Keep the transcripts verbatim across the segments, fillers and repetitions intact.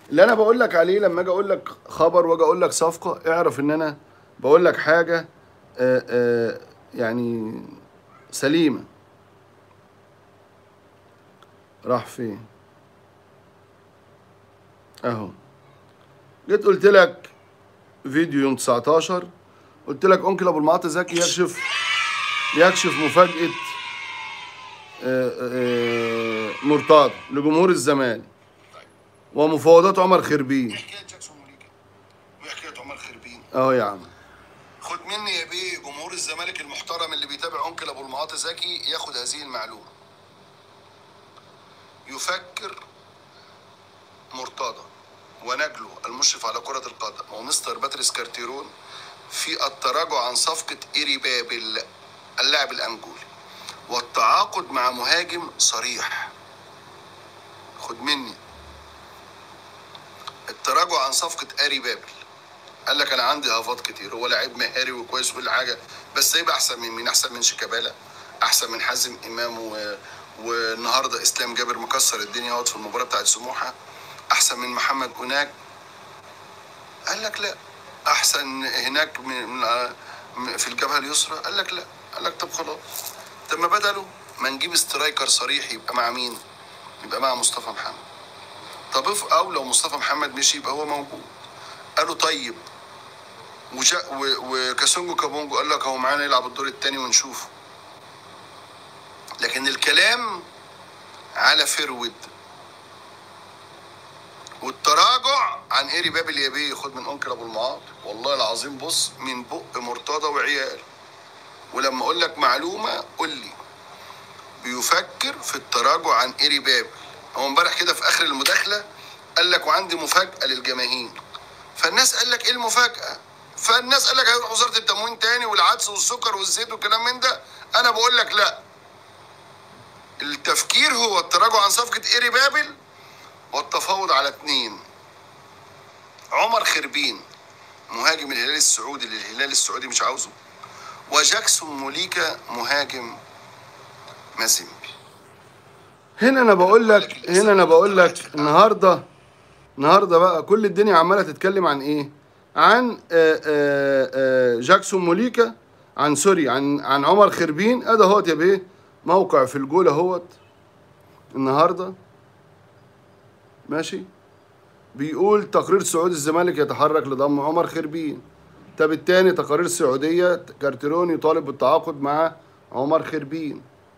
اللي انا بقول لك عليه لما اجي اقول لك خبر واجي اقول لك صفقه، اعرف ان انا بقول لك حاجه آآ آآ يعني سليمه. راح فين؟ اهو. جيت قلت لك فيديو يوم تسعتاشر، قلت لك انكل ابو المعاطي زكي يكشف يكشف مفاجاه آآ آآ مرتضى لجمهور الزمالك ومفاوضات عمر خربين. حكايه جاكسون موليكا وحكايه عمر خربين اهو يا عم. خد مني يا بيه جمهور الزمالك المحترم اللي بيتابع انكل ابو المعاطي زكي ياخد هذه المعلومه. يفكر مرتضى ونجله المشرف على كرة القدم ومستر باتريس كارتيرون في التراجع عن صفقة إيري بابل اللاعب الأنجولي والتعاقد مع مهاجم صريح. خد مني، التراجع عن صفقة إيري بابل. قال لك أنا عندي هافات كتير، هو لاعب مهاري وكويس وكل حاجة، بس هيبقى أحسن من مين؟ أحسن من شيكابالا، أحسن من حازم إمام و... والنهارده إسلام جابر مكسر الدنيا اهوت في المباراة بتاعت سموحة، أحسن من محمد هناك. قال لك لا. احسن هناك من في الجبهه اليسرى. قال لك لا. قال لك طب خلاص، طب ما بدله ما نجيب سترايكر صريح يبقى مع مين؟ يبقى مع مصطفى محمد. طب او لو مصطفى محمد مشي يبقى هو موجود. قالوا طيب وكاسونجو كابونجو قال لك هو معانا يلعب الدور الثاني ونشوفه. لكن الكلام على فرود والتراجع عن إيري بابل يا بيه. خد من انكل ابو المعاطي والله العظيم، بص من بق مرتضى وعيال. ولما اقول لك معلومه قول لي. بيفكر في التراجع عن إيري بابل. هو امبارح كده في اخر المداخله قال لك وعندي مفاجاه للجماهير. فالناس قال لك ايه المفاجاه؟ فالناس قال لك هيروح وزاره التموين تاني والعدس والسكر والزيت والكلام من ده. انا بقول لك لا. التفكير هو التراجع عن صفقه إيري بابل والتفاوض على اتنين. عمر خربين مهاجم الهلال السعودي اللي الهلال السعودي مش عاوزه، وجاكسون موليكا مهاجم مازيمبي. هنا انا بقول لك هنا انا بقول لك النهارده النهارده بقى كل الدنيا عماله تتكلم عن ايه؟ عن آآ آآ جاكسون موليكا، عن سوري عن عن عمر خربين. ادي اهوت يا بيه موقع في الجول اهوت النهارده ماشي، بيقول تقرير سعودي الزمالك يتحرك لضم عمر خربين. طب التاني تقارير سعودية كارتيرون يطالب بالتعاقد مع عمر خربين.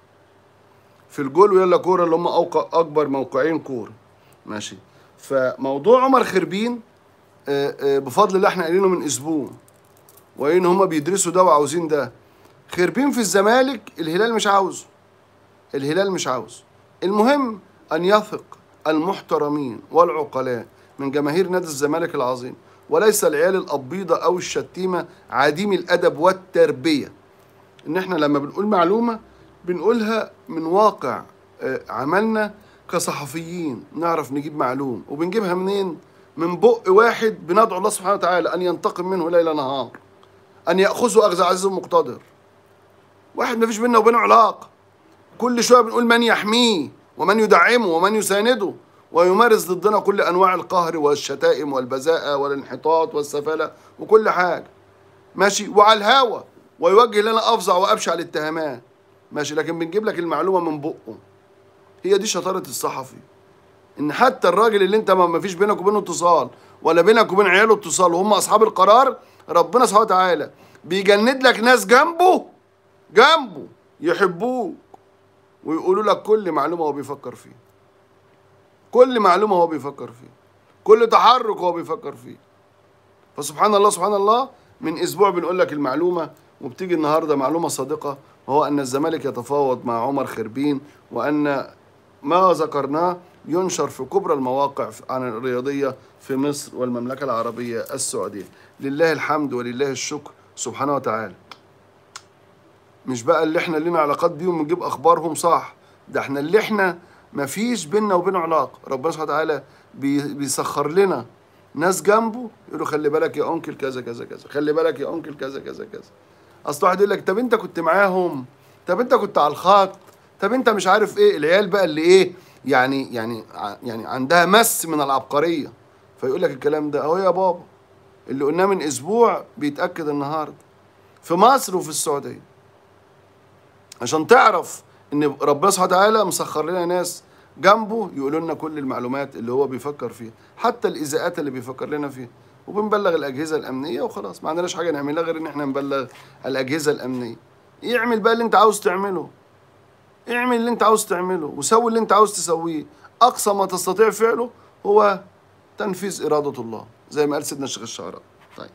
في الجول ويلا كورة اللي هم أكبر موقعين كورة ماشي. فموضوع عمر خربين بفضل الله احنا قايلينه من أسبوع، وإن هم بيدرسوا ده وعاوزين ده. خربين في الزمالك الهلال مش عاوزه، الهلال مش عاوزه. المهم أن يثق المحترمين والعقلاء من جماهير نادي الزمالك العظيم، وليس العيال الأبيضة أو الشتيمة عديم الأدب والتربية، إن إحنا لما بنقول معلومة بنقولها من واقع عملنا كصحفيين، نعرف نجيب معلوم. وبنجيبها منين؟ من بق واحد بندعو الله سبحانه وتعالى أن ينتقم منه ليل نهار، أن يأخذه أخذ عزيز مقتدر. واحد مفيش بيننا وبينه علاقة، كل شوية بنقول من يحميه ومن يدعمه ومن يسانده، ويمارس ضدنا كل أنواع القهر والشتائم والبذاءة والانحطاط والسفالة وكل حاجة ماشي، وعلى الهوا ويوجه لنا أفظع وأبشع الاتهامات ماشي. لكن بنجيب لك المعلومة من بقه. هي دي شطارة الصحفي، إن حتى الراجل اللي أنت ما فيش بينك وبينه اتصال ولا بينك وبين عياله اتصال وهم أصحاب القرار، ربنا سبحانه وتعالى بيجند لك ناس جنبه جنبه يحبوك ويقولوا لك كل معلومة هو بيفكر فيه، كل معلومة هو بيفكر فيه، كل تحرك هو بيفكر فيه. فسبحان الله سبحان الله، من أسبوع بنقول لك المعلومة وبتيجي النهاردة معلومة صادقة، وهو أن الزمالك يتفاوض مع عمر خربين، وأن ما ذكرناه ينشر في كبرى المواقع عن الرياضية في مصر والمملكة العربية السعودية. لله الحمد ولله الشكر سبحانه وتعالى. مش بقى اللي احنا لنا علاقات بيهم ونجيب اخبارهم صح، ده احنا اللي احنا مفيش بينا وبينه علاقه، ربنا سبحانه وتعالى بيسخر لنا ناس جنبه يقولوا خلي بالك يا انكل كذا كذا كذا، خلي بالك يا انكل كذا كذا كذا. اصل واحد يقول لك طب انت كنت معاهم، طب انت كنت على الخط، طب انت مش عارف ايه. العيال بقى اللي ايه يعني يعني يعني عندها مس من العبقريه، فيقول لك الكلام ده اهو يا بابا، اللي قلناه من اسبوع بيتاكد النهارده في مصر وفي السعوديه، عشان تعرف ان ربنا سبحانه وتعالى مسخر لنا ناس جنبه يقولوا لنا كل المعلومات اللي هو بيفكر فيها، حتى الاذاءات اللي بيفكر لنا فيها، وبنبلغ الاجهزه الامنيه وخلاص، ما عندناش حاجه نعملها غير ان احنا نبلغ الاجهزه الامنيه. اعمل بقى اللي انت عاوز تعمله، اعمل اللي انت عاوز تعمله وسوي اللي انت عاوز تسويه، اقصى ما تستطيع فعله هو تنفيذ اراده الله زي ما قال سيدنا الشيخ الشعراوي. طيب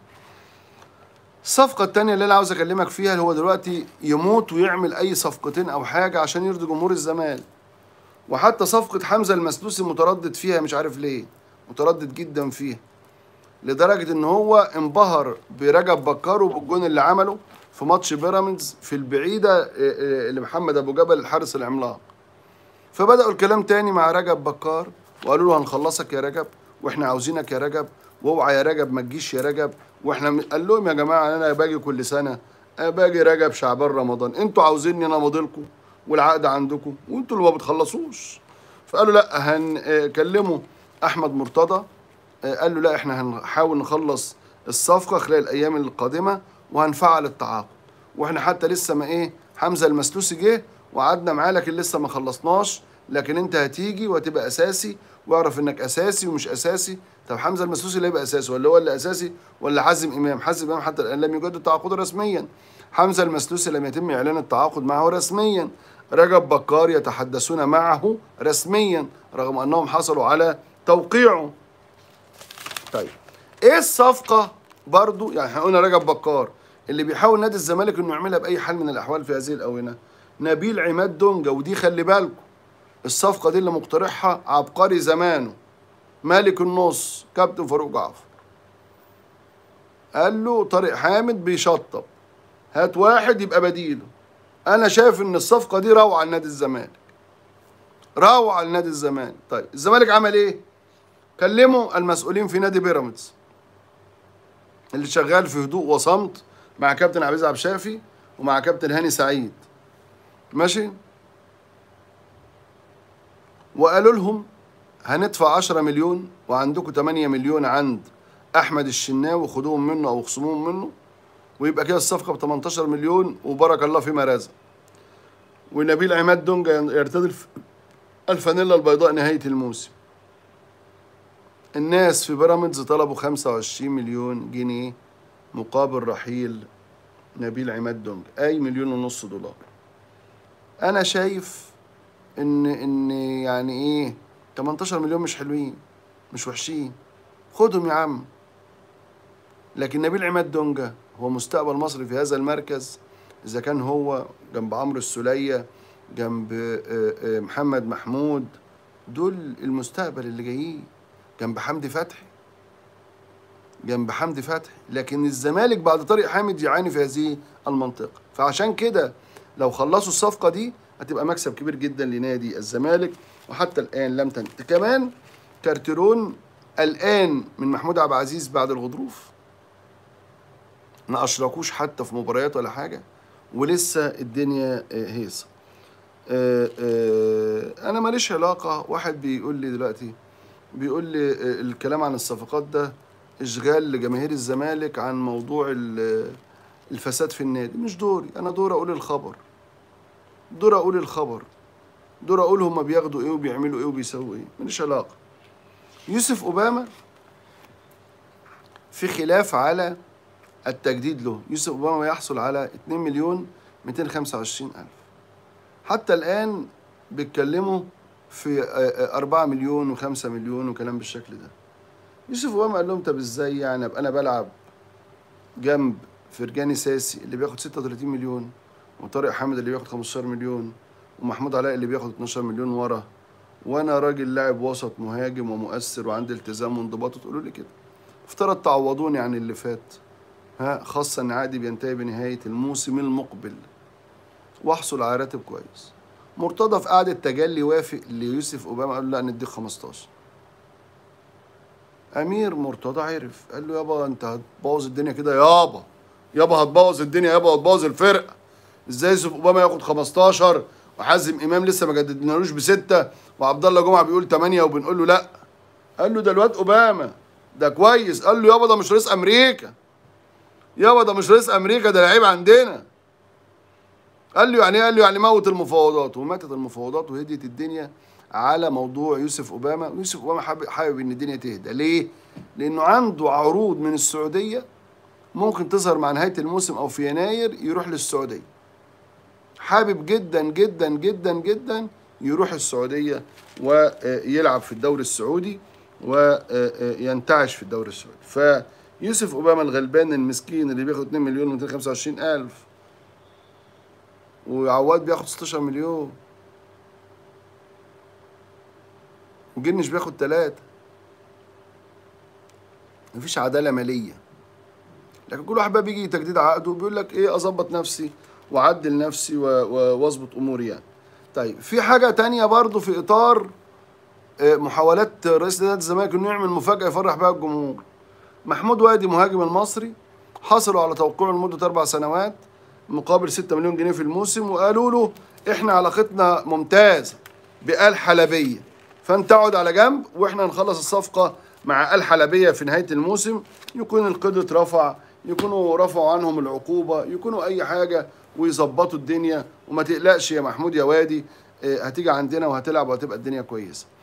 الصفقة التانية اللي أنا عاوز أكلمك فيها، اللي هو دلوقتي يموت ويعمل أي صفقتين أو حاجة عشان يرضي جمهور الزمالك. وحتى صفقة حمزة المسلوسي متردد فيها، مش عارف ليه متردد جدا فيها، لدرجة إن هو انبهر برجب بكار وبالجون اللي عمله في ماتش بيراميدز في البعيدة لمحمد أبو جبل الحارس العملاق. فبدأوا الكلام تاني مع رجب بكار وقالوا له هنخلصك يا رجب، وإحنا عاوزينك يا رجب، واوعى يا رجب ما تجيش يا رجب. واحنا قال لهم يا جماعه انا باجي كل سنه، أنا باجي رجب شعبان رمضان، انتوا عاوزيني انا ماضيلكم والعقد عندكم وانتوا اللي ما بتخلصوش. فقالوا لا هنكلموا احمد مرتضى، قال له لا احنا هنحاول نخلص الصفقه خلال الايام القادمه وهنفعل التعاقد، واحنا حتى لسه ما ايه حمزه المسلوسي جه وقعدنا معاه لكن لسه ما خلصناش، لكن انت هتيجي وهتبقى اساسي واعرف انك اساسي ومش اساسي. طب حمزه المسلوسي اللي هيبقى اساسي ولا هو اللي اساسي ولا حازم امام؟ حازم امام حتى الان لم يجدد التعاقد رسميا، حمزه المسلوسي لم يتم اعلان التعاقد معه رسميا، رجب بكار يتحدثون معه رسميا رغم انهم حصلوا على توقيعه. طيب ايه الصفقه برضو؟ يعني احنا قلنا رجب بكار اللي بيحاول نادي الزمالك انه يعملها باي حال من الاحوال في هذه الاونه، نبيل عماد دونجا، ودي خلي بالكم الصفقه دي اللي مقترحها عبقري زمانه مالك النص كابتن فاروق جعفر، قال له طارق حامد بيشطب هات واحد يبقى بديله. انا شايف ان الصفقه دي روعه لنادي الزمالك، روعه لنادي الزمالك. طيب الزمالك عمل ايه؟ كلموا المسؤولين في نادي بيراميدز اللي شغال في هدوء وصمت مع كابتن عبد العزيز عبد الشافي ومع كابتن هاني سعيد، ماشي، وقالوا لهم هندفع عشرة مليون وعندكم تمانية مليون عند احمد الشناوي، خدوهم منه او اخصموهم منه، ويبقى كده الصفقه ب تمنتاشر مليون وبارك الله فيما رزق. ونبيل عماد دونجا يرتدي الفانيلا البيضاء نهايه الموسم. الناس في بيراميدز طلبوا خمسة وعشرين مليون جنيه مقابل رحيل نبيل عماد دونجا، اي مليون ونص دولار. انا شايف ان ان يعني ايه تمنتاشر مليون مش حلوين مش وحشين، خدهم يا عم. لكن نبيل عماد دونجا هو مستقبل مصر في هذا المركز، اذا كان هو جنب عمرو السولية جنب محمد محمود، دول المستقبل اللي جايين، جنب حمدي فتحي جنب حمدي فتحي. لكن الزمالك بعد طارق حامد يعاني في هذه المنطقة، فعشان كده لو خلصوا الصفقة دي هتبقى مكسب كبير جدا لنادي الزمالك، وحتى الآن لم تنتهي. كمان كارتيرون الآن من محمود عبد العزيز بعد الغضروف، ما أشركوش حتى في مباريات ولا حاجة، ولسه الدنيا هيصة. أنا ماليش علاقة. واحد بيقول لي دلوقتي بيقول لي الكلام عن الصفقات ده إشغال لجماهير الزمالك عن موضوع الفساد في النادي. مش دوري أنا، دور أقول الخبر، دور أقول الخبر دور أقول هما بياخدوا إيه وبيعملوا إيه وبيسووا إيه، ماليش علاقة. يوسف أوباما في خلاف على التجديد له. يوسف أوباما يحصل على اتنين مليون ميتين وخمسة وعشرين ألف، حتى الآن بيتكلموا في أربعة مليون وخمسة مليون وكلام بالشكل ده. يوسف أوباما قال لهم طب ازاي يعني ابقى انا بلعب جنب فرجاني ساسي اللي بياخد ستة وتلاتين مليون، وطارق حامد اللي بياخد خمستاشر مليون، ومحمود علاء اللي بياخد اتناشر مليون ورا، وانا راجل لاعب وسط مهاجم ومؤثر وعندي التزام وانضباط، وتقولوا لي كده؟ افترض تعوضوني عن اللي فات، ها، خاصة ان عقدي بينتهي بنهاية الموسم المقبل واحصل على راتب كويس. مرتضى في قعدة تجلي وافق ليوسف أوباما، قال له لا نديك خمستاشر. امير مرتضى عرف، قال له يابا انت هتبوظ الدنيا كده، يابا يابا هتبوظ الدنيا يابا وهتبوظ الفرقه. ازاي يوسف اوباما ياخد خمستاشر وحازم امام لسه ما جددنالوش بسته، وعبد الله جمعه بيقول تمانية وبنقول له لا؟ قال له ده الواد اوباما ده كويس. قال له يابا ده مش رئيس امريكا، يابا ده مش رئيس امريكا، ده لعيب عندنا. قال له يعني ايه؟ قال له يعني موت المفاوضات. وماتت المفاوضات وهديت الدنيا على موضوع يوسف اوباما. ويوسف اوباما حابب, حابب ان الدنيا تهدى. ليه؟ لانه عنده عروض من السعوديه ممكن تظهر مع نهايه الموسم او في يناير يروح للسعوديه. حابب جدا جدا جدا جدا يروح السعوديه ويلعب في الدوري السعودي وينتعش في الدوري السعودي. فيوسف اوباما الغلبان المسكين اللي بياخد اتنين مليون ومئتين وخمسة وعشرين ألف، وعواد بياخد ستاشر مليون، وجنش بياخد تلاتة. مفيش عدالة مالية. لكن كل واحد بقى بيجي تجديد عقده وبيقول لك ايه، اظبط نفسي واعدل نفسي واظبط اموري يعني. طيب في حاجة تانية برضو في اطار محاولات رئيس نادي الزمالك انه يعمل مفاجأة يفرح بها الجمهور. محمود وادي مهاجم المصري حصلوا على توقيعه لمدة أربع سنوات مقابل ستة مليون جنيه في الموسم، وقالوا له احنا علاقتنا ممتازة بآل حلبية، فانت اقعد على جنب واحنا نخلص الصفقة مع آل حلبية في نهاية الموسم، يكون القيد اترفع، يكونوا رفعوا عنهم العقوبة، يكونوا أي حاجة ويظبطوا الدنيا، وما تقلقش يا محمود يا وادي، هتيجي عندنا وهتلعب وهتبقى الدنيا كويسة.